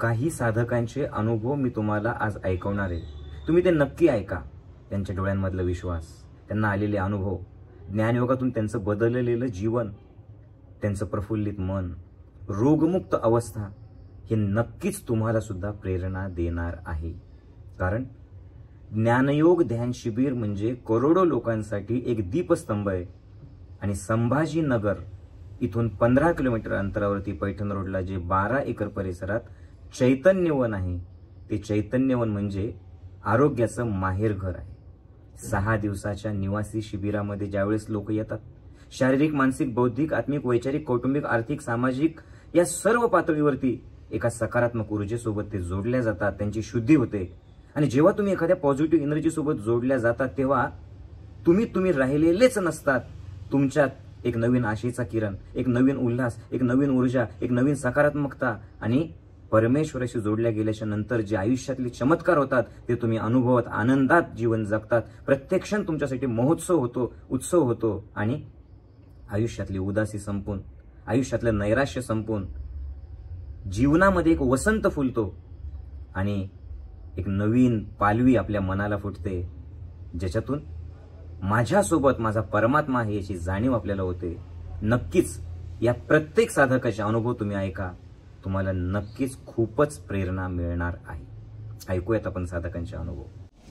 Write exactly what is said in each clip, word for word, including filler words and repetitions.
काही साधकांचे अनुभव मी तुम्हाला आज ऐकवणार आहे. तुम्ही ते नक्की ऐका. त्यांच्या डोळ्यांमधला विश्वास, त्यांना आलेले अनुभव, ज्ञानयोगातून त्यांचं बदललेलं जीवन, त्यांचं प्रफुल्लित मन, रोगमुक्त अवस्था हे नक्कीच तुम्हाला सुद्धा प्रेरणा देणार आहे. कारण ज्ञानयोग ध्यान शिबिर म्हणजे करोडो लोकांसाठी एक दीपस्तंभ आहे. आणि संभाजीनगर इथून पंधरा किलोमीटर अंतरावरती पैठण रोडला जे बारा एकर परिसरात चैतन्यवन आहे, ते चैतन्यवन म्हणजे आरोग्याचं माहेरघर आहे. सहा दिवसाच्या निवासी शिबिरामध्ये ज्यावेळेस लोक येतात, शारीरिक, मानसिक, बौद्धिक, आत्मिक, वैचारिक, कौटुंबिक, आर्थिक, सामाजिक या सर्व पातळीवरती एका सकारात्मक ऊर्जेसोबत ते जोडल्या जातात, त्यांची शुद्धी होते. आणि जेव्हा तुम्ही एखाद्या पॉझिटिव्ह एनर्जी सोबत जोडल्या जातात तेव्हा तुम्ही तुम्ही राहिलेलेच नसतात. तुमच्यात एक नवीन आशेचा किरण, एक नवीन उल्हास, एक नवीन ऊर्जा, एक नवीन सकारात्मकता आणि परमेश्वराशी जोडल्या गेल्याच्या नंतर जे आयुष्यातले चमत्कार होतात ते तुम्ही अनुभवत आनंदात जीवन जगतात. प्रत्येक क्षण तुमच्यासाठी महोत्सव होतो, उत्सव होतो. आणि आयुष्यातली उदासी संपून, आयुष्यातलं नैराश्य संपून जीवनामध्ये एक वसंत फुलतो आणि एक नवीन पालवी आपल्या मनाला फुटते, ज्याच्यातून माझ्यासोबत माझा परमात्मा आहे याची जाणीव आपल्याला होते. नक्कीच या प्रत्येक साधकाचे अनुभव तुम्ही ऐका, तुम्हाला नक्कीच खूपच प्रेरणा मिळणार आहे. ऐकूयात आपण साधकांचे अनुभव.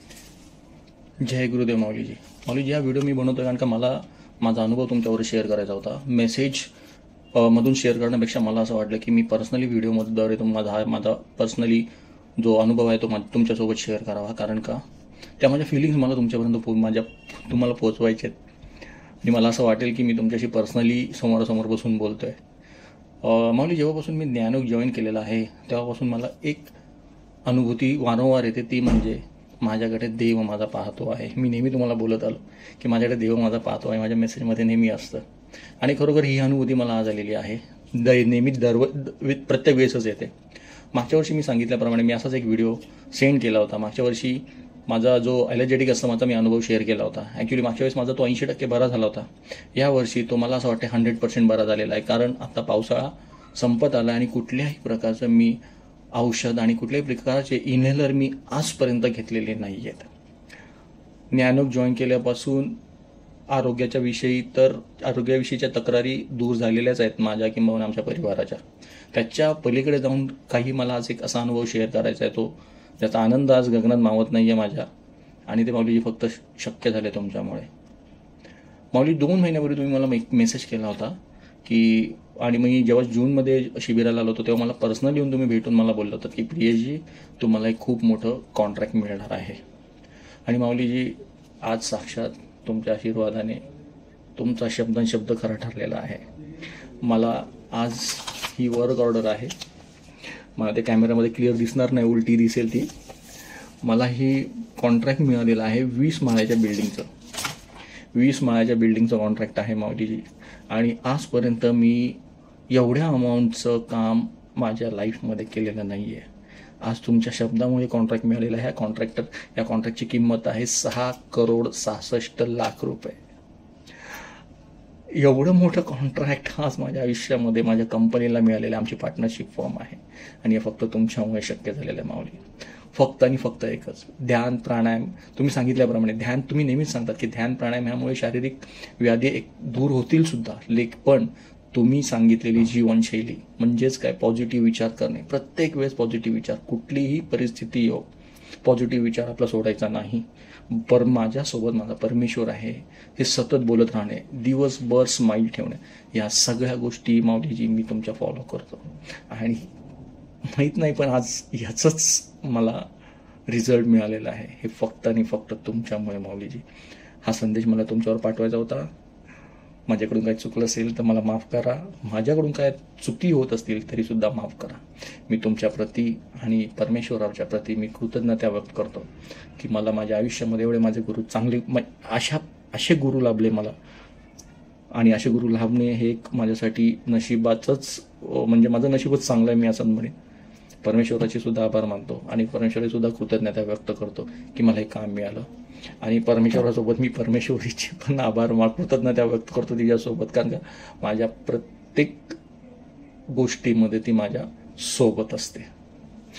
जय गुरुदेव माऊलीजी. माऊलीजी, हा व्हिडिओ मी बनवतोय कारण का मला माझा अनुभव तुमच्यावर शेअर करायचा होता. मेसेज मधून शेअर करण्यापेक्षा मला असं वाटलं की मी पर्सनली व्हिडिओद्वारे तुम्हाला हा माझा पर्सनली जो अनुभव आहे तो तुमच्यासोबत शेअर करावा. कारण का त्या माझ्या फिलिंग्स मला तुमच्यापर्यंत माझ्या तुम्हाला पोहोचवायचे आहेत. आणि मला असं वाटेल की मी तुमच्याशी पर्सनली समोरासमोर बसून बोलतोय. माऊली, जेव्हापासून मी ज्ञानयोग जॉईन केलेला आहे तेव्हापासून मला एक अनुभूती वारंवार येते, ती म्हणजे माझ्याकडे देव माझा पाहतो आहे. मी नेहमी तुम्हाला बोलत आलो की माझ्याकडे देव माझा पाहतो आहे, माझ्या मेसेजमध्ये नेहमी असतं. आणि खरोखर ही अनुभूती मला आज आलेली आहे. द नेहमी दरव प्रत्येक वेळेसच येते. मागच्या वर्षी मी सांगितल्याप्रमाणे मी असाच एक व्हिडिओ सेंड केला होता. मागच्या वर्षी माझा जो ॲलर्जेटिक अस्थमाचा मी अनुभव शेअर केला होता. ॲक्च्युली मागच्या वेळेस माझा तो ऐंशी टक्के बरा झाला होता. यावर्षी तो मला असं वाटतं हंड्रेड पर्सेंट बरा झालेला आहे. कारण आता पावसाळा संपत आला आणि कुठल्याही प्रकारचं मी औषध आणि कुठल्याही प्रकारचे इन्हेलर मी आजपर्यंत घेतलेले नाही आहेत. ज्ञानयोग जॉईन केल्यापासून आरोग्याच्या विषयी तर आरोग्याविषयीच्या तक्रारी दूर झालेल्याच आहेत माझ्या किंवा आमच्या परिवाराच्या. त्याच्या पलीकडे जाऊन काही मला आज एक असा अनुभव शेअर करायचा आहे, तो त्याचा आनंद आज गगनात मावत नाही आहे माझ्या. आणि ते माऊलीजी फक्त शक्य झाले तुमच्यामुळे. माऊली, दोन महिन्यापूर्वी तुम्ही मला एक मेसेज केला होता की, आणि मी जेव्हा जूनमध्ये शिबिराला आलो होतो तेव्हा मला पर्सनली येऊन तुम्ही भेटून मला बोललं होतं की प्रियेशजी, तुम्हाला एक खूप मोठं कॉन्ट्रॅक्ट मिळणार आहे. आणि माऊलीजी, आज साक्षात तुमच्या आशीर्वादाने तुमचा शब्दन शब्द खरा ठरलेला आहे. मला आज ही वर्क ऑर्डर आहे. मला ते कॅमेऱ्यामध्ये क्लिअर दिसणार नाही, उलटी दिसेल ती. मला ही कॉन्ट्रॅक्ट मिळालेलं आहे वीस माळ्याच्या बिल्डिंगचं. वीस माळ्याच्या बिल्डिंगचं कॉन्ट्रॅक्ट आहे माऊलीजी. आणि आजपर्यंत मी एवढ्या अमाऊंटचं काम माझ्या लाईफमध्ये केलेलं नाही आहे. आज तुमच्या शब्दामुळे कॉन्ट्रॅक्ट मिळालेलं आहे. कॉन्ट्रॅक्टर या कॉन्ट्रॅक्टची किंमत आहे सहा करोड सहासष्ट लाख रुपये. एवढं मोठं कॉन्ट्रॅक्ट आज माझ्या आयुष्यामध्ये माझ्या कंपनीला मिळालेलं, आमची पार्टनरशिप फॉर्म आहे. आणि हे फक्त तुमच्यामुळे शक्य झालेलं आहे माऊली. फक्त आणि फक्त एकच, ध्यान प्राणायाम. तुम्ही सांगितल्याप्रमाणे ध्यान, तुम्ही नेहमीच सांगतात की ध्यान प्राणायाम ह्यामुळे शारीरिक व्याधी एक दूर होतील सुद्धा. लेख पण तुम्ही सांगितलेली जीवनशैली म्हणजेच काय, पॉझिटिव्ह विचार करणे. प्रत्येक वेळेस पॉझिटिव्ह विचार, कुठलीही परिस्थिती येऊ पॉझिटिव्ह विचार आपला सोडायचा नाही. पर माझ्यासोबत माझा परमेश्वर आहे हे सतत बोलत राहणे, दिवसभर स्माईल ठेवणे, या सगळ्या गोष्टी माऊलीजी मी तुमच्या फॉलो करतो. आणि माहीत नाही पण आज ह्याचंच मला रिझल्ट मिळालेला आहे. हे फक्त आणि फक्त तुमच्यामुळे माऊलीजी. हा संदेश मला तुमच्यावर पाठवायचा होता. माझ्याकडून काय चुकलं असेल तर मला माफ करा. माझ्याकडून काय चुकी होत असतील तरीसुद्धा माफ करा. मी तुमच्या प्रती आणि परमेश्वराच्या प्रती मी कृतज्ञता व्यक्त करतो की मला माझ्या आयुष्यामध्ये एवढे माझे गुरु चांगले, अशा असे गुरु लाभले मला. आणि असे गुरु लाभणे हे एक माझ्यासाठी नशिबाचंच, म्हणजे माझं नशीबच चांगलं आहे मी असं म्हणेन. परमेश्वराचे सुद्धा आभार मानतो आणि परमेश्वराची सुद्धा कृतज्ञता व्यक्त करतो की मला हे काम मिळालं. आणि परमेश्वरासोबत मी परमेश्वरीचे पण आभार मा कृतज्ञता व्यक्त करतो तिच्यासोबत. कारण का माझ्या प्रत्येक गोष्टीमध्ये ती माझ्या सोबत असते.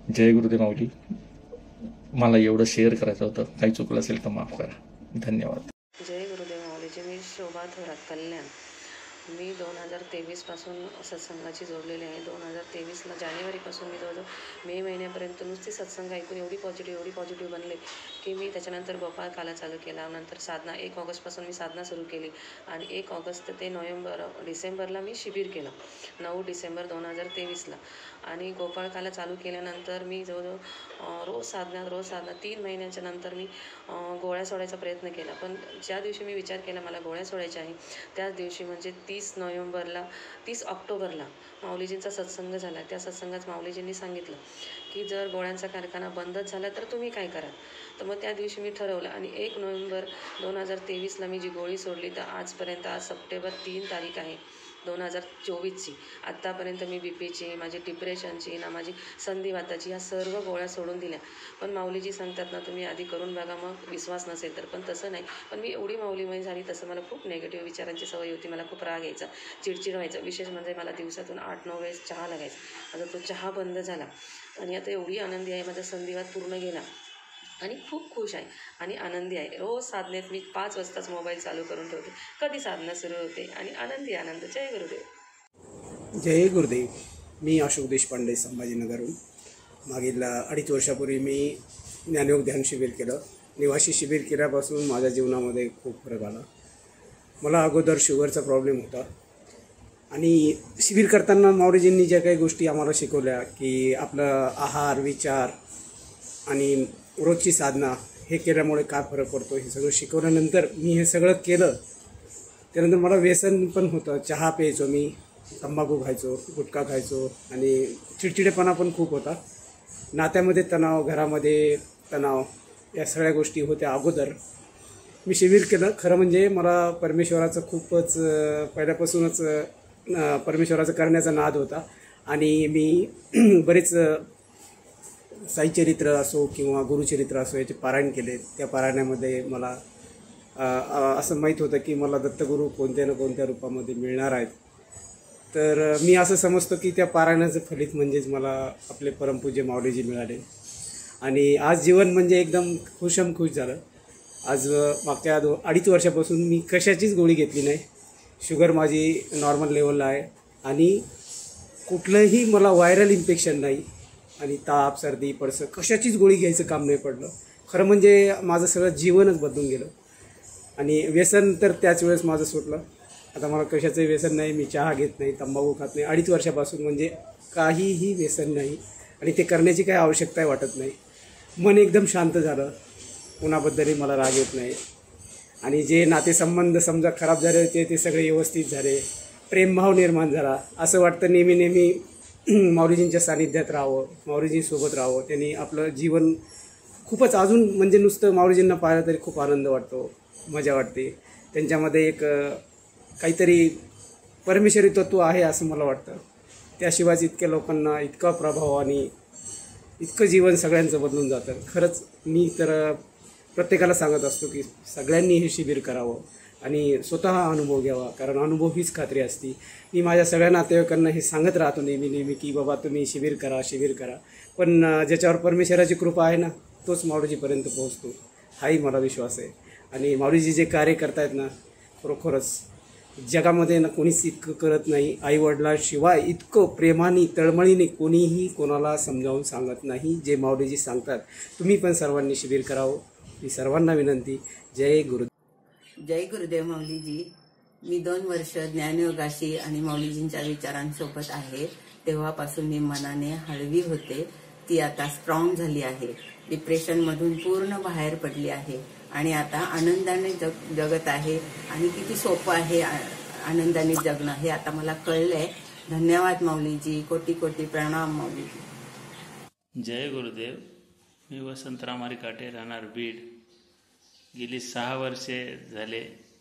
जय गुरुदेव माऊली. मला एवढं शेअर करायचं होतं. काही चुकलं असेल तर माफ करा. धन्यवाद. जय गुरुदेव माऊलीजी. मी शोभा थोरात, कल्याण. मी दोन हजार तेवीसपासून सत्संगाची जोडलेली आहे. दोन हजार तेवीसला जानेवारीपासून मी जवळजवळ मे महिन्यापर्यंत नुसती सत्संग ऐकून एवढी पॉझिटिव्ह एवढी पॉझिटिव्ह बनले की मी त्याच्यानंतर गोपाळ काला चालू केला. नंतर साधना एक ऑगस्टपासून मी साधना सुरू केली आणि एक ऑगस्ट ते नोव्हेंबर डिसेंबरला मी शिबिर केलं, नऊ डिसेंबर दोन हजार तेवीसला. आणि गोपाळ काला चालू केल्यानंतर मी जवळजवळ रोज साधना रोज साधना तीन महिन्याच्या नंतर मी गोळ्या सोडायचा प्रयत्न केला. पण ज्या दिवशी मी विचार केला मला गोळ्या सोडायच्या आहे त्याच दिवशी म्हणजे तीस नोव्हेंबरला तीस ऑक्टोबरला माऊलीजींचा सत्संग झाला. त्या सत्संगात माऊलीजींनी सांगितलं की जर गोळ्यांचा कारखाना बंदच झाला तर तुम्ही काय कराल. तर मग त्या दिवशी मी ठरवलं आणि एक नोव्हेंबर दोन हजार तेवीसला मी जी गोळी सोडली तर आजपर्यंत आज सप्टेंबर तीन तारीख आहे दोन हजार चोवीसची. आत्तापर्यंत मी बी पीची, माझी डिप्रेशनची ना माझी संधिवाताची ह्या सर्व गोळ्या सोडून दिल्या. पण माऊलीजी सांगतात ना तुम्ही आधी करून बघा मग विश्वास नसेल तर. पण तसं नाही. पण मी एवढी माऊलीमय झाली तसं मला खूप नेगेटिव्ह विचारांची सवय होती. मला खूप राग यायचा, चिडचिड व्हायचा. विशेष म्हणजे मला दिवसातून आठ नऊ वेळेस चहा लागायचा. माझा तो चहा बंद झाला आणि आता एवढी आनंदी आहे. माझा संधिवात पूर्ण गेला आणि खूप खुश आहे आणि आनंदी आहे. रोज साधनेत मी पाच वाजताच मोबाईल चालू करून ठेवते. कधी साधना सुरू होते आणि आनंदी आनंद. जय गुरुदेव. जय गुरुदेव. मी अशोक देशपांडे, संभाजीनगरहून. मागील अडीच वर्षापूर्वी मी ज्ञानयोग ध्यान शिबिर केलं. निवासी शिबिर केल्यापासून माझ्या जीवनामध्ये खूप फरक आला. मला अगोदर शुगरचा प्रॉब्लेम होता आणि शिबिर करताना माऊलीजींनी ज्या काही गोष्टी आम्हाला शिकवल्या की आपलं आहार, विचार आणि रोजची साधना हे केल्यामुळे काय फरक पडतो हे सगळं शिकवल्यानंतर मी हे सगळं केलं. त्यानंतर मला व्यसन पण होतं. चहा प्यायचो मी, तंबाखू खायचो, गुटखा खायचो आणि चिडचिडेपणा पण खूप होता. नात्यामध्ये तणाव, घरामध्ये तणाव, या सगळ्या गोष्टी होत्या अगोदर. मी शिबिर केलं. खरं म्हणजे मला परमेश्वराचं खूपच पहिल्यापासूनच परमेश्वराचं करण्याचा नाद होता आणि मी बरेच साईचरित्र असो किंवा गुरुचरित्र असो याचे पारायण केले. त्या पारायणामध्ये मला असं माहीत होतं की मला दत्तगुरू कोणत्या ना कोणत्या रूपामध्ये मिळणार आहेत. तर मी असं समजतो की त्या पारायणाचं फलित म्हणजेच मला आपले परमपूज्य माऊलीजी मिळाले आणि आज जीवन म्हणजे एकदम खुशम खुश झालं. आज मागच्या दो अडीच वर्षापासून मी कशाचीच गोळी घेतली नाही. शुगर माझी नॉर्मल लेवलला आहे आणि कुठलंही मला व्हायरल इन्फेक्शन नाही आणि ताप, सर्दी, पडसं कशाचीच गोळी घ्यायचं काम नाही पडलं. खरं म्हणजे माझं सगळं जीवनच बदलून गेलं आणि व्यसन तर त्याच वेळेस माझं सुटलं. आता मला कशाचंही व्यसन नाही. मी चहा घेत नाही, तंबाखू खात नाही. अडीच वर्षापासून म्हणजे काहीही व्यसन नाही आणि ते करण्याची काही आवश्यकता वाटत नाही. मन एकदम शांत झालं. कुणाबद्दलही मला राग येत नाही आणि जे नातेसंबंध समजा खराब झाले होते ते सगळे व्यवस्थित झाले. प्रेमभाव निर्माण झाला. असं वाटतं नेहमी नेहमी माऊलीजींच्या सानिध्यात राहावं, माऊलीजींसोबत राहावं. त्यांनी आपलं जीवन खूपच अजून म्हणजे नुसतं माऊलीजींना पाहिलं तरी खूप आनंद वाटतो, मजा वाटते. त्यांच्यामध्ये एक काहीतरी परमेश्वरी तत्व आहे असं मला वाटतं. त्याशिवायच इतक्या लोकांना इतका प्रभाव आणि इतकं जीवन सगळ्यांचं बदलून जातं. खरंच मी तर प्रत्येकाला सांगत असतो की सगळ्यांनी हे शिबिर करावं आणि स्वतः अनुभव घ्यावा, कारण अनुभव हीच खात्री असते. मी माझ्या सगळ्या नातेवाईकांना हे सांगत राहतो नेहमी नेहमी की बाबा तुम्ही शिबिर करा शिबिर करा. पण ज्याच्यावर परमेश्वराची कृपा आहे ना तोच माऊलीजीपर्यंत पोहोचतो, हाही मला विश्वास आहे. आणि माऊलीजी जे कार्य करतायत ना खरोखरच जगामध्ये ना कोणीच इतकं करत नाही. आईवडिलांशिवाय इतकं प्रेमाने तळमळीने कोणीही कोणाला समजावून सांगत नाही जे माऊलीजी सांगतात. तुम्ही पण सर्वांनी शिबिर करावं ही सर्वांना विनंती. जय गुरु. जय गुरुदेव माऊलीजी. मी दोन वर्ष ज्ञानयोगाशी आणि माऊलीजींच्या विचारांसोबत आहे. तेव्हापासून मी मनाने हळवी होते, ती आता स्ट्रॉंग झाली आहे. डिप्रेशनमधून पूर्ण बाहेर पडली आहे आणि आता आनंदाने जग जगत आहे. आणि किती सोपं आहे आनंदाने जगणं हे आता मला कळलंय. धन्यवाद माऊलीजी. कोटी कोटी प्रणाम माऊलीजी. जय गुरुदेव. मी वसंतराम काटे, राहणार बीड. गेली सहा वर्षे झाले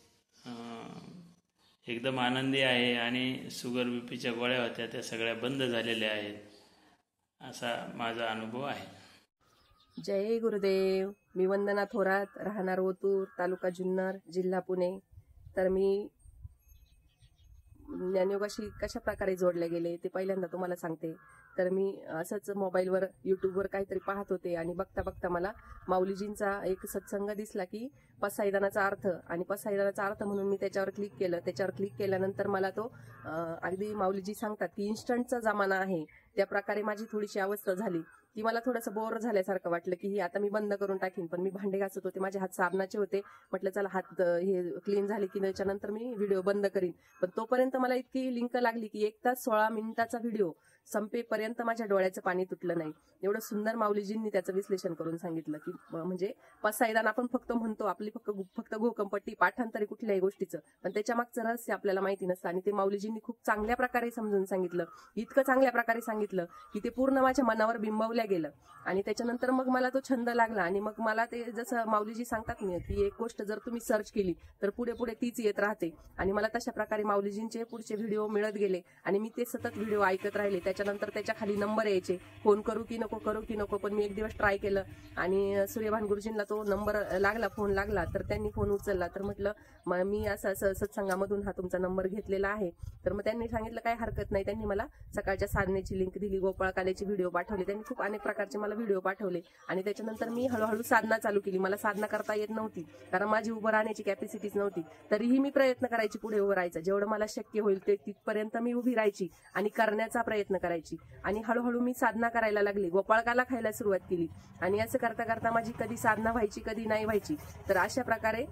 एकदम आनंदी आहे आणि शुगर बीपीच्या गोळ्या होत्या त्या सगळ्या बंद झालेल्या आहेत असा माझा अनुभव आहे. जय गुरुदेव. मी वंदना थोरात, राहणार ओतूर, तालुका जुन्नर, जिल्हा पुणे. तर मी ज्ञानयोगाशी कशा प्रकारे जोडले गेले ते पहिल्यांदा तुम्हाला सांगते. तर मी असंच मोबाईलवर यूट्यूबवर काहीतरी पाहत होते आणि बघता बघता मला माऊलीजींचा एक सत्संग दिसला की पसायदानाचा अर्थ, आणि पसायदानाचा अर्थ म्हणून मी त्याच्यावर क्लिक केलं. त्याच्यावर क्लिक केल्यानंतर मला तो अगदी माऊलीजी सांगतात की इन्स्टंटचा जमाना आहे, त्या प्रकारे माझी थोडीशी अवस्था झाली की मला थोडंसं बोर झाल्यासारखं वाटलं की ही आता मी बंद करून टाकीन. पण मी भांडे घासत होते, माझे हात साबणाचे होते, म्हटलं चला हात हे क्लीन झाले की त्याच्यानंतर मी व्हिडिओ बंद करीन. पण तोपर्यंत मला इतकी लिंक लागली की एक तास सोळा मिनिटाचा व्हिडिओ संपेपर्यंत माझ्या डोळ्याचं पाणी तुटलं नाही. एवढं सुंदर माऊलीजींनी त्याचं विश्लेषण करून सांगितलं की म्हणजे पसायदान आपण फक्त म्हणतो, आपली फक्त फक्त घोकंपट्टी पाठांतरी कुठल्याही गोष्टीचं, पण त्याच्या मागचं रहस्य आपल्याला माहिती नसतं. आणि ते माऊलीजींनी खूप चांगल्या प्रकारे समजून सांगितलं, इतकं चांगल्या प्रकारे सांगितलं की ते पूर्ण माझ्या मनावर बिंबवल्या गेलं. आणि त्याच्यानंतर मग मला तो छंद लागला. आणि मग मला ते जसं माऊलीजी सांगतात ना की एक गोष्ट जर तुम्ही सर्च केली तर पुढे पुढे तीच येत राहते. आणि मला तशा प्रकारे माऊलीजींचे पुढचे व्हिडिओ मिळत गेले आणि मी ते सतत व्हिडिओ ऐकत राहिले. त्याच्यानंतर त्याच्या खाली नंबर यायचे, फोन करू की नको करू की नको. पण मी एक दिवस ट्राय केलं आणि सूर्यभान गुरुजींना तो नंबर लागला, फोन लागला. तर त्यांनी फोन उचलला. तर म्हटलं मी असं असं सत्संगामधून हा तुमचा नंबर घेतलेला आहे. तर मग त्यांनी सांगितलं काय हरकत नाही. त्यांनी मला सकाळच्या साधनेची लिंक दिली, गोपाळकालेचे व्हिडिओ पाठवले, त्यांनी खूप अनेक प्रकारचे मला व्हिडिओ पाठवले. आणि त्याच्यानंतर मी हळूहळू साधना चालू केली. मला साधना करता येत नव्हती कारण माझी उभं राहण्याची कॅपॅसिटीच नव्हती. तरीही मी प्रयत्न करायची पुढे उभं राहायचं, जेवढं मला शक्य होईल ते तिथपर्यंत मी उभी राहायची आणि करण्याचा प्रयत्न करायची. आणि हळूहळू मी साधना करायला लागली, गोपाळकाला खायला सुरुवात केली. आणि असं करता करता माझी कधी साधना व्हायची कधी नाही व्हायची. तर अशा प्रकारे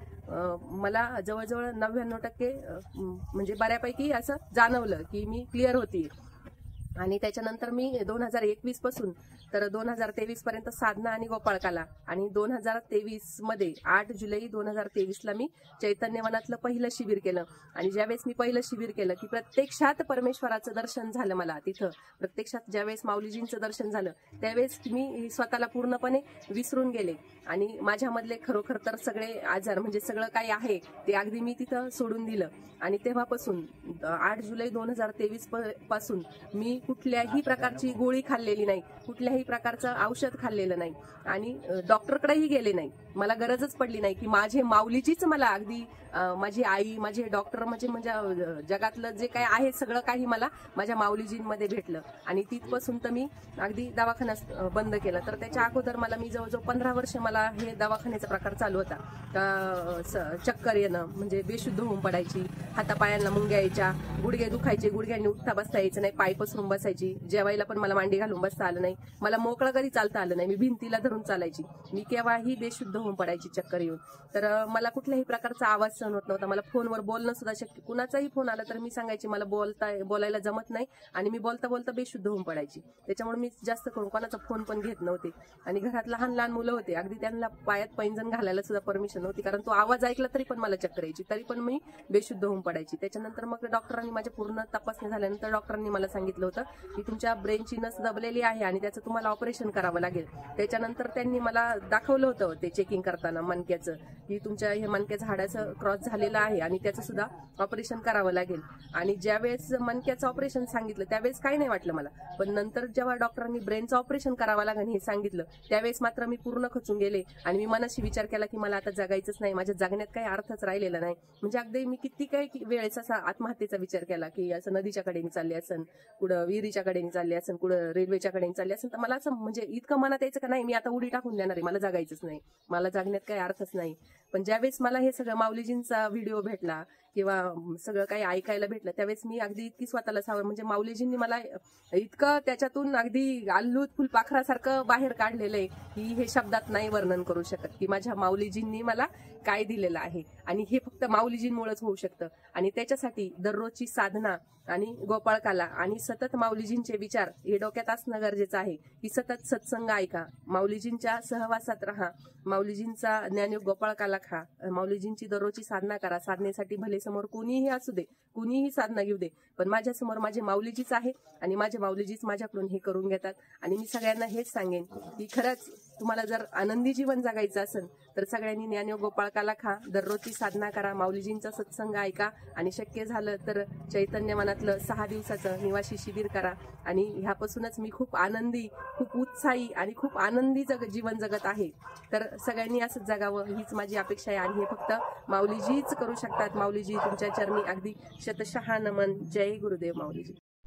मला जवळजवळ नव्याण्णव टक्के म्हणजे बऱ्यापैकी असं जाणवलं की मी क्लिअर होती. आणि त्याच्यानंतर मी दोन हजार एकवीस पासून तर दोन हजार तेवीस पर्यंत साधना आणि गोपाळकाला, आणि दोन हजार तेवीस मध्ये आठ जुलै दोन हजार तेवीसला मी चैतन्यवनातलं पहिलं शिबिर केलं. आणि ज्यावेळेस मी पहिलं शिबिर केलं की प्रत्यक्षात परमेश्वराचं दर्शन झालं मला तिथं. प्रत्यक्षात ज्यावेळेस माऊलीजींचं दर्शन झालं त्यावेळेस मी स्वतःला पूर्णपणे विसरून गेले आणि माझ्यामधले खरोखर तर सगळे आजार म्हणजे सगळं काही आहे ते अगदी मी तिथं सोडून दिलं. आणि तेव्हापासून आठ जुलै दोन हजार तेवीस पासून मी कुठल्याही प्रकारची गोळी खाल्लेली नाही, कुठल्याही प्रकारचं औषध खाल्लेलं नाही आणि डॉक्टरकडेही गेले नाही. मला गरजच पडली नाही की माझे माऊलीजीच मला अगदी माझी आई, माझे डॉक्टर म्हणजे म्हणजे जगातलं जे काही आहे सगळं काही मला माझ्या माऊलीजींमध्ये भेटलं. आणि तिथपासून तर मी अगदी दवाखाना बंद केला. तर त्याच्या अगोदर मला मी जवळजवळ पंधरा वर्ष मला हे दवाखान्याचा प्रकार चालू होता. चक्कर येणं म्हणजे बेशुद्ध होऊन पडायची, हातापायांना मुंग्या यायच्या, गुडघे दुखायचे, गुडघ्यांनी उठता बसता यायचं नाही, पाय पसरून बसायची, जेवायला पण मला मांडी घालून बसता आलं नाही, मला मोकळं कधी चालता आलं नाही, मी भिंतीला धरून चालायची, मी केव्हाही बेशुद्ध होऊन पडायची चक्कर येऊन. तर मला कुठल्याही प्रकारचा आवाज सहन होत नव्हता, मला फोनवर बोलणं सुद्धा शक्य, कुणाचाही फोन आला तर मी सांगायची मला बोलता बोलायला जमत नाही आणि मी बोलता बोलता बेशुद्ध होऊन पडायची. त्याच्यामुळे मी जास्त करून कोणाचा फोन पण घेत नव्हते. आणि घरात लहान लहान मुलं होते, अगदी त्यांना पायात पैंजण घालायला सुद्धा परमिशन नव्हती कारण तो आवाज ऐकला तरी पण मला चक्कर यायची, तरी पण मी बेशुद्ध होऊन पडायची. त्याच्यानंतर मग डॉक्टरांनी माझ्या पूर्ण तपासणी झाल्यानंतर डॉक्टरांनी मला सांगितलं होतं की तुमच्या ब्रेनची नस दबलेली आहे आणि त्याचं तुम्हाला ऑपरेशन करावं लागेल. त्याच्यानंतर त्यांनी मला दाखवलं होतं ते चेकिंग करताना मणक्याचं की तुमच्या हे मणक्याचं हाडाचं क्रॉस झालेलं आहे आणि त्याचं सुद्धा ऑपरेशन करावं लागेल. आणि ज्यावेळेस मणक्याचं ऑपरेशन सांगितलं त्यावेळेस काही नाही वाटलं मला, पण नंतर जेव्हा डॉक्टरांनी ब्रेनचं ऑपरेशन करावं लागेल हे सांगितलं त्यावेळेस मात्र मी पूर्ण खचून गेले आणि मी मनाशी विचार केला की मला आता जगायचंच नाही, माझ्या जगण्यात काही अर्थच राहिलेला नाही. म्हणजे अगदी मी किती काही वेळेस असा आत्महत्येचा विचार केला की असं नदीच्या कडेने चालले असन, कुठं विहिरीच्या कडेने चालले असन, कुठं रेल्वेच्या कडेने चालले असन. तर मला असं म्हणजे इतकं मनात यायचं का नाही मी आता उडी टाकून देणार आहे, मला जगायचंच नाही, मला जगण्यात काही अर्थच नाही. पण ज्यावेळेस मला हे सगळं माऊलीजींचा व्हिडिओ भेटला किंवा सगळं काही ऐकायला भेटलं त्यावेळेस मी अगदी इतकी स्वतःला सावर म्हणजे माऊलीजींनी मला इतकं त्याच्यातून अगदी आल्लूत फुलपाखरासारखं बाहेर काढलेलं आहे की हे शब्दात नाही वर्णन करू शकत की माझ्या माऊलीजींनी मला काय दिलेलं आहे. आणि हे फक्त माऊलीजींमुळेच होऊ शकतं. आणि त्याच्यासाठी दररोजची साधना आणि गोपाळकाला आणि सतत माऊलीजींचे विचार हे डोक्यात असणं गरजेचं आहे की सतत सत्संग ऐका, माऊलीजींच्या सहवासात राहा, माऊलीजींचा ज्ञानयोग गोपाळकाला खा, माऊलीजींची दररोजची साधना करा. साधनेसाठी भले समोर कुणीही असू दे, कुणीही साधना घेऊ दे, पण माझ्यासमोर माझे माऊलीजीच आहे आणि माझे माऊलीजीच माझ्याकडून हे करून घेतात. आणि मी सगळ्यांना हेच सांगेन की खरंच तुम्हाला जर आनंदी जीवन जगायचं असेल तर सगळ्यांनी ज्ञानयोग गोपाळकाला खा, दररोजची साधना करा, माऊलीजींचा सत्संग ऐका आणि शक्य झालं तर चैतन्यवनातलं सहा दिवसाचं निवासी शिबिर करा. आणि ह्यापासूनच मी खूप आनंदी, खूप उत्साही आणि खूप आनंदी जग जीवन जगत आहे. तर सगळ्यांनी असंच जगावं हीच माझी अपेक्षा आहे. आणि हे फक्त माऊलीजीच करू शकतात. माऊलीजी तुमच्या चरणी अगदी शतशः नमन. जय गुरुदेव माऊलीजी.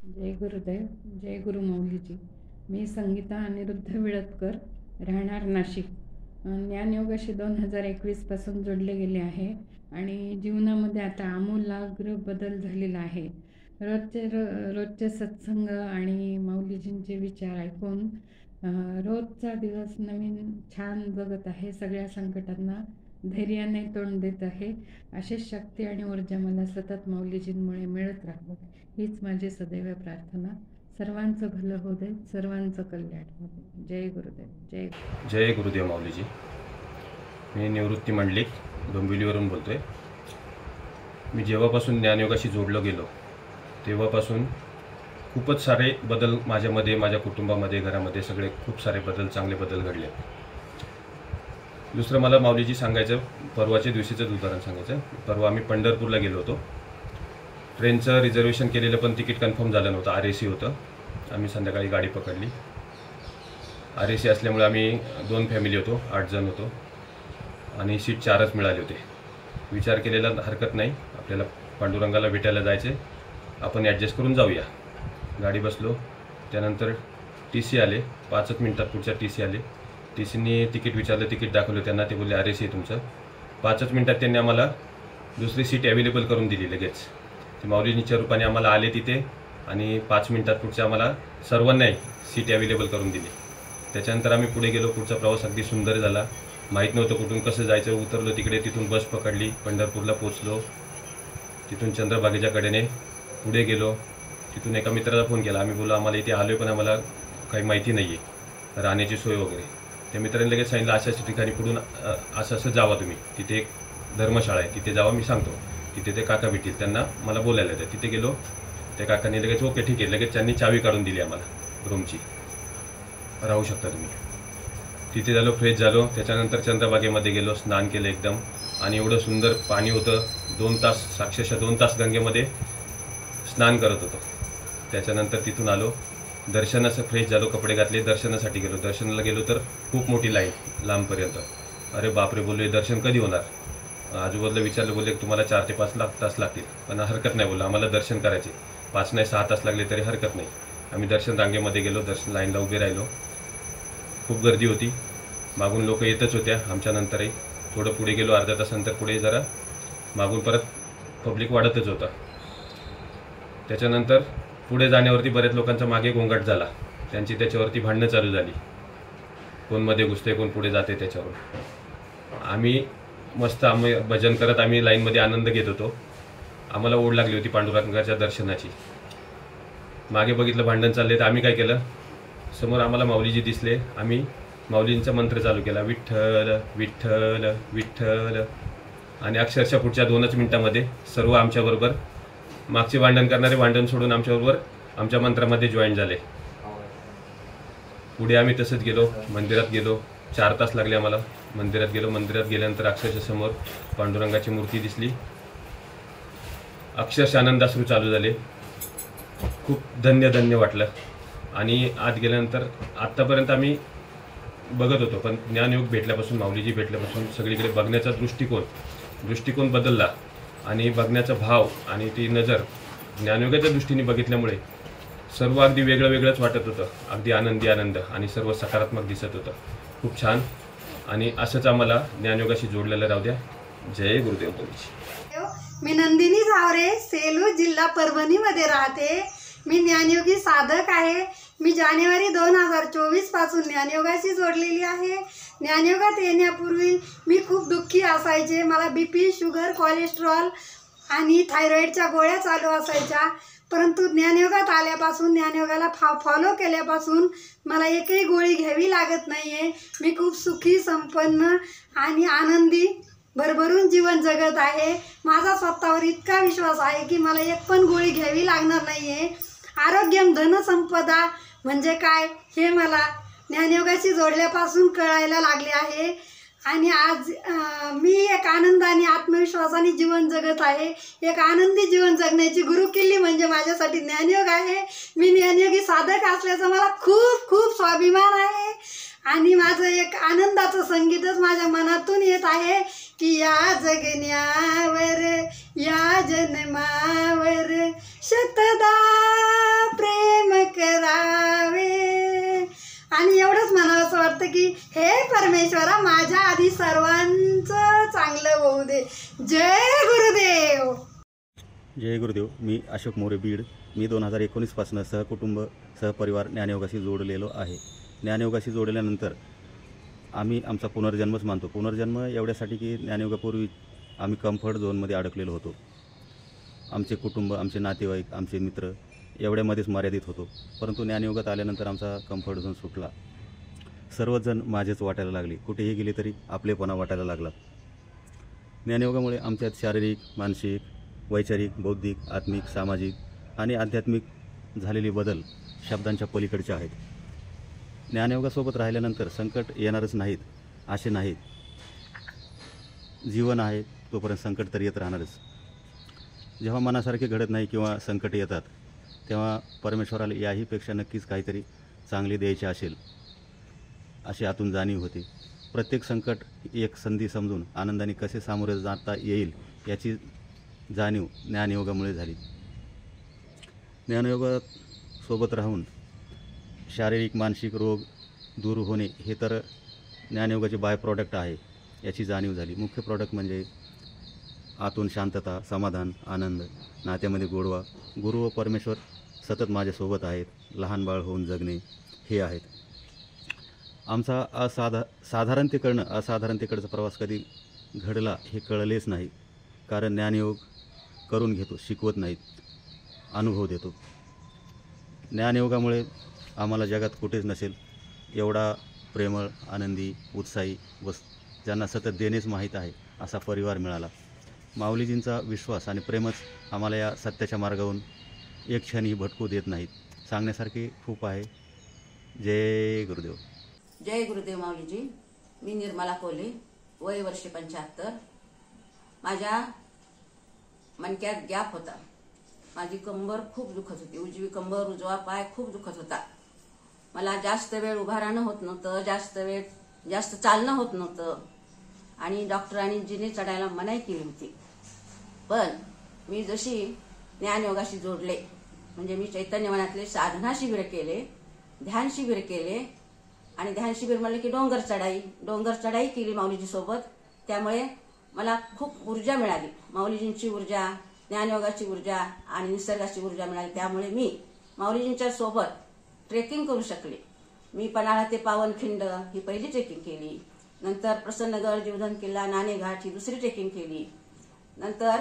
जय गुरुदेव, जय गुरु माऊलीजी. मी संगीता अनिरुद्ध विळतकर, राहणार नाशिक. ज्ञानयोगाशी दोन हजार एकवीसपासून जोडले गेले आहे आणि जीवनामध्ये आता आमूलाग्र बदल झालेला आहे. रोजचे रो रोजचे सत्संग आणि माऊलीजींचे विचार ऐकून रोजचा दिवस नवीन छान जगत आहे. सगळ्या संकटांना धैर्याने तोंड देत आहे. अशीच शक्ती आणि ऊर्जा मला सतत माऊलीजींमुळे मिळत राहावं हीच माझी सदैव प्रार्थना. सर्वांचं भलं होऊ दे, सर्वांचं कल्याण होऊ दे. जय गुरुदेव. जय जय गुरुदेव माऊलीजी. मी निवृत्ती मंडलिक डोंबिवलीवरून बोलतो आहे. मी जेव्हापासून ज्ञानयोगाशी जोडलो गेलो तेव्हापासून खूपच सारे बदल माझ्यामध्ये, माझ्या कुटुंबामध्ये, घरामध्ये सगळे खूप सारे बदल, चांगले बदल घडले. दुसरं मला माऊलीजी सांगायचं, परवाच्या दिवशीचंच उदाहरण सांगायचं. परवा आम्ही पंढरपूरला गेलो होतो. ट्रेनचं रिझर्वेशन केलेलं पण तिकीट कन्फर्म झालं नव्हतं. आर ए सी होतं. आम्ही संध्याकाळी गाडी पकडली. आर ए सी असल्यामुळे आम्ही दोन फॅमिली होतो, आठ जण होतो आणि सीट चारच मिळाले होते. विचार केलेला हरकत नाही, आपल्याला पांडुरंगाला भेटायला जायचे, आपण ॲडजस्ट करून जाऊया. गाडी बसलो. त्यानंतर टी सी आले. पाचच मिनटात पुढच्या टी सी आले. टी सीने तिकीट विचारलं, तिकीट दाखवलं त्यांना. ते बोलले आर ए सी तुमचं. पाचच मिनटात त्यांनी आम्हाला दुसरी सीट अवेलेबल करून दिली लगेच. ते माऊलींच्या रूपाने आम्हाला आले तिथे आणि पाच मिनटात पुढच्या आम्हाला सर्वांनाही सीट अवेलेबल करून दिली. त्याच्यानंतर आम्ही पुढे गेलो. पुढचा प्रवास अगदी सुंदर झाला. माहीत नव्हतं कुठून कसं जायचं. उतरलो तिकडे, तिथून बस पकडली, पंढरपूरला पोचलो. तिथून चंद्रभागेच्या कडेने पुढे गेलो. तिथून एका मित्राला फोन केला. आम्ही बोललो आम्हाला इथे आलो आहे पण आम्हाला काही माहिती नाही आहे राहण्याची सोय वगैरे. त्या मित्राने लगेच सांगितलं अशाच ठिकाणी पुढून असं असं जावा तुम्ही, तिथे एक धर्मशाळा आहे, तिथे जावा, मी सांगतो. तिथे ते काका भेटतील, त्यांना मला बोलायला येतं. तिथे गेलो. त्या काकांनी लगेच ओके ठीक आहे, लगेच त्यांनी चावी काढून दिली आम्हाला रूमची, राहू शकता तुम्ही. तिथे झालो, फ्रेश झालो. त्याच्यानंतर चंद्रभागेमध्ये गेलो, स्नान केलं एकदम. आणि एवढं सुंदर पाणी होतं. दोन तास साक्षरशः दोन तास गंगेमध्ये स्नान करत होतो. त्याच्यानंतर तिथून आलो, दर्शनाचं फ्रेश झालो, कपडे घातले, दर्शनासाठी गेलो. दर्शनाला गेलो तर खूप मोठी लाईन लांबपर्यंत. अरे बापरे बोललो, दर्शन कधी होणार. आजूबाजूला विचारलं, बोलले तुम्हाला चार ते पाच लाख तास लागतील. पण हरकत नाही बोललं, आम्हाला दर्शन करायचे. पाच नाही सहा तास लागले तरी हरकत नाही. आम्ही दर्शन रांगेमध्ये गेलो, दर्शन लाईनला उभे राहिलो. खूप गर्दी होती, मागून लोक येतच होत्या. आमच्यानंतरही थोडं पुढे गेलो, अर्ध्या तासानंतर पुढे जरा मागून परत पब्लिक वाढतच होता. त्याच्यानंतर पुढे जाण्यावरती बऱ्याच लोकांचा मागे गोंगाट झाला. त्यांची त्याच्यावरती भांडणं चालू झाली, कोण मध्ये घुसते कोण पुढे जाते त्याच्यावर. आम्ही मस्त आम्ही भजन करत आम्ही लाईनमध्ये आनंद घेत होतो. आम्हाला ओढ लागली होती पांडुरंगाच्या दर्शनाची. मागे बघितलं भांडण चालले तर आम्ही काय केलं, समोर आम्हाला माऊलीजी दिसले. आम्ही माऊलींचा मंत्र चालू केला, विठ्ठल विठ्ठल विठ्ठल. आणि अक्षरशः पुढच्या दोनच मिनिटामध्ये सर्व आमच्याबरोबर, मागचे भांडण करणारे भांडण सोडून आमच्याबरोबर आमच्या मंत्रामध्ये जॉईन झाले. पुढे आम्ही तसंच गेलो, मंदिरात गेलो. चार तास लागले आम्हाला. मंदिरात गेलो. मंदिरात गेल्यानंतर अक्षरशः समोर पांडुरंगाची मूर्ती दिसली. अक्षरशः आनंदाश्रू चालू झाले. खूप धन्य धन्य वाटलं. आणि आत गेल्यानंतर आत्तापर्यंत आम्ही बघत होतो, पण ज्ञानयोग भेटल्यापासून, माऊलीजी भेटल्यापासून सगळीकडे बघण्याचा दृष्टिकोन दृष्टिकोन बदलला. आणि बघण्याचा भाव आणि ती नजर ज्ञानयोगाच्या दृष्टीने बघितल्यामुळे सर्व अगदी वेगळं वेगळंच वाटत होतं. अगदी आनंदी आनंद आणि सर्व सकारात्मक दिसत होतं. खूप छान. आणि असंच आम्हाला ज्ञानयोगाशी जोडलेलं राहू द्या. जय गुरुदेव माऊलीजी. मी नंदिनी झावरे, सेलू, जिल्हा परभणीमध्ये राहते. मी ज्ञानयोगी साधक आहे. मी जानेवारी दोन हजार चोवीस पासून ज्ञानयोगाशी जोडलेली आहे. ज्ञानयोगात येण्यापूर्वी मी खूप दुःखी असायचे. मला बी पी, शुगर, कोलेस्ट्रॉल आणि थायरॉईडच्या गोळ्या चालू असायच्या. परंतु ज्ञानयोगात आल्यापासून, ज्ञानयोगाला फा फॉलो केल्यापासून मला एकही गोळी घ्यावी लागत नाही आहे. मी खूप सुखी, संपन्न आणि आनंदी भरभरून जीवन जगत आहे. माझा स्वतःवर इतका विश्वास आहे की मला एक पण गोळी घ्यावी लागणार नाही आहे. आरोग्यम धनसंपदा म्हणजे काय हे मला ज्ञानयोगाशी जोडल्यापासून कळायला लागले आहे. आणि आज मी एक आनंदाने, आत्मविश्वासाने जीवन जगत आहे. एक आनंदी जीवन जगण्याची गुरुकिल्ली म्हणजे माझ्यासाठी ज्ञानयोग आहे. मी ज्ञानयोगी साधक असल्याचा मला खूप खूप स्वाभिमान आहे. आणि माझं एक आनंदाचं संगीतच माझ्या मनातून येत आहे की या जगण्यावर या जन्मावर शतदा प्रेम करावे. आणि एवढंच म्हणावं असं वाटतं की हे परमेश्वरा माझ्या आधी सर्वांचं चांगलं होऊ दे. जय गुरुदेव. जय गुरुदेव. मी अशोक मोरे बीड. मी दोन हजार एकोणीसपासून सहकुटुंब सहपरिवार ज्ञानयोगाशी जोडलेलो आहे. ज्ञानयोगाशी जोडल्यानंतर आम्ही आमचा पुनर्जन्मच मानतो. पुनर्जन्म एवढ्यासाठी की ज्ञानयोगापूर्वी आम्ही कम्फर्ट झोनमध्ये अडकलेलो होतो. आमचे कुटुंब, आमचे नातेवाईक, आमचे मित्र एवढ्यामध्येच मर्यादित होतो. परंतु ज्ञानयोगात आल्यानंतर आमचा कम्फर्ट झोन सुटला. सर्वजण माझेच वाटायला लागले. कुठेही गेले तरी आपलेपणा वाटायला लागला. ज्ञानयोगामुळे आमच्यात शारीरिक, मानसिक, वैचारिक, बौद्धिक, आत्मिक, सामाजिक आणि आध्यात्मिक झालेले बदल शब्दांच्या पलीकडचे आहेत. ज्ञानयोगासोबत राहिल्यानंतर संकट येणारच नाहीत असे नाहीत. जीवन आहे तोपर्यंत संकट तर येत राहणारच. जेव्हा मनासारखे घडत नाही किंवा संकट येतात तेव्हा परमेश्वराला याहीपेक्षा नक्कीच काहीतरी चांगले द्यायचे असेल अशी आतून जाणीव होती. प्रत्येक संकट एक संधी समजून आनंदाने कसे सामोरे जाता येईल याची जाणीव ज्ञानयोगामुळे झाली. ज्ञानयोगासोबत राहून शारीरिक मानसिक रोग दूर होणे हे तर ज्ञानयोगाचे बाय प्रॉडक्ट आहे याची जाणीव झाली. मुख्य प्रॉडक्ट म्हणजे आतून शांतता, समाधान, आनंद, नात्यामध्ये गोडवा. गुरु व परमेश्वर सतत माझ्यासोबत आहेत. लहान बाळ होऊन जगणे हे आहेत. आमचा असाधा साधारणतेकडनं असाधारणतेकडचा प्रवास कधी घडला हे कळलेच नाही. कारण ज्ञानयोग करून घेतो, शिकवत नाहीत, अनुभव देतो. ज्ञानयोगामुळे आम्हाला जगात कुठेच नसेल एवढा प्रेमळ, आनंदी, उत्साही व ज्यांना सतत देणेच माहीत आहे असा परिवार मिळाला. माऊलीजींचा विश्वास आणि प्रेमच आम्हाला या सत्याच्या मार्गावरून एक क्षणही भटकू देत नाहीत. सांगण्यासारखे खूप आहे. जय गुरुदेव. जय गुरुदेव माऊलीजी. मी निर्मला कोले, वय वर्ष पंच्याहत्तर. माझ्या मणक्यात गॅप होता. माझी कंबर खूप दुखत होती. उजवी कंबर, उजवा पाय खूप दुखत होता. मला जास्त वेळ उभा राहणं होत नव्हतं, जास्त वेळ जास्त चालणं होत नव्हतं आणि डॉक्टरांनी जिने चढायला मनाई केली होती. पण मी जशी ज्ञानयोगाशी जोडले, म्हणजे मी चैतन्यवनातले साधना शिबिर केले, ध्यान शिबिर केले आणि ध्यान शिबिर म्हणले की डोंगर चढाई डोंगर चढाई केली माऊलीजी सोबत. त्यामुळे मला खूप ऊर्जा मिळाली. माऊलीजींची ऊर्जा, ज्ञानयोगाची ऊर्जा आणि निसर्गाची ऊर्जा मिळाली. त्यामुळे मी माऊलीजींच्या सोबत ट्रेकिंग करू शकले. मी पन्हाळा ते पावनखिंड ही पहिली ट्रेकिंग केली. नंतर प्रसन्नगड, जीवधन किल्ला, नाणेघाट ही दुसरी ट्रेकिंग केली. नंतर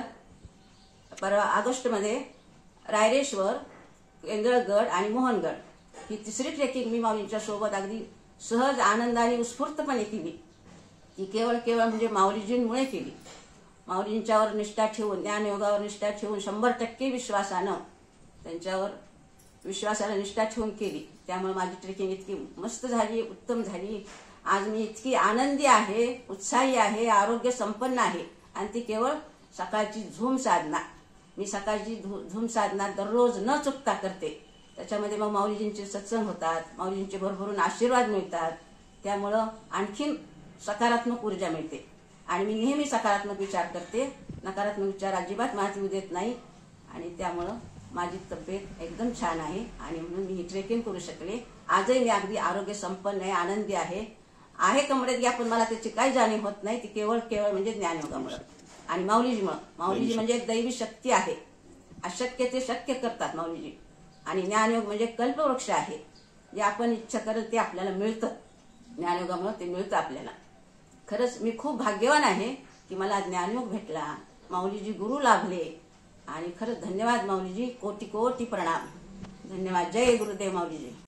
परवा ऑगस्टमध्ये रायरेश्वर, केंद्रगड आणि मोहनगड ही तिसरी ट्रेकिंग मी माऊलींच्या सोबत अगदी सहज, आनंदाने, उत्स्फूर्तपणे केली. ती केवळ केवळ म्हणजे माऊलीजींमुळे केली. माऊलींच्यावर निष्ठा ठेवून, ज्ञानयोगावर निष्ठा ठेवून, शंभर टक्के विश्वासानं त्यांच्यावर विश्वासाला निष्ठा ठेवून केली. त्यामुळे माझी ट्रेकिंग इतकी मस्त झाली, उत्तम झाली. आज मी इतकी आनंदी आहे, उत्साही आहे, आरोग्य संपन्न आहे. आणि ती केवळ सकाळची झूम साधना. मी सकाळची झूम साधना दररोज न चुकता करते. त्याच्यामध्ये मग माऊलीजींचे सत्संग होतात, माऊलीजींचे भरभरून आशीर्वाद मिळतात. त्यामुळं आणखीन सकारात्मक ऊर्जा मिळते आणि मी नेहमी सकारात्मक विचार करते. नकारात्मक विचार अजिबात माझ्यात येऊ देत नाही आणि त्यामुळं माझी तब्येत एकदम छान आहे आणि म्हणून मी ही ट्रेकिंग करू शकले. आजही मी अगदी आरोग्य संपन्न आहे, आनंदी आहे. आहे कमरेत घ्या पण मला त्याची काही जाणीव होत नाही. ती केवळ केवळ म्हणजे ज्ञानयोगामुळे आणि माऊलीजीमुळे. माऊलीजी म्हणजे एक दैवी शक्ती आहे. अशक्य ते शक्य करतात माऊलीजी. आणि ज्ञानयोग म्हणजे कल्पवृक्ष आहे. जे आपण इच्छा करेल ते आपल्याला मिळतं. ज्ञानयोगामुळे ते मिळतं आपल्याला. खरंच मी खूप भाग्यवान आहे की मला ज्ञानयोग भेटला, माऊलीजी गुरु लाभले आणि खरंच धन्यवाद माऊलीजी. कोटी कोटी प्रणाम. धन्यवाद. जय गुरुदेव माऊलीजी.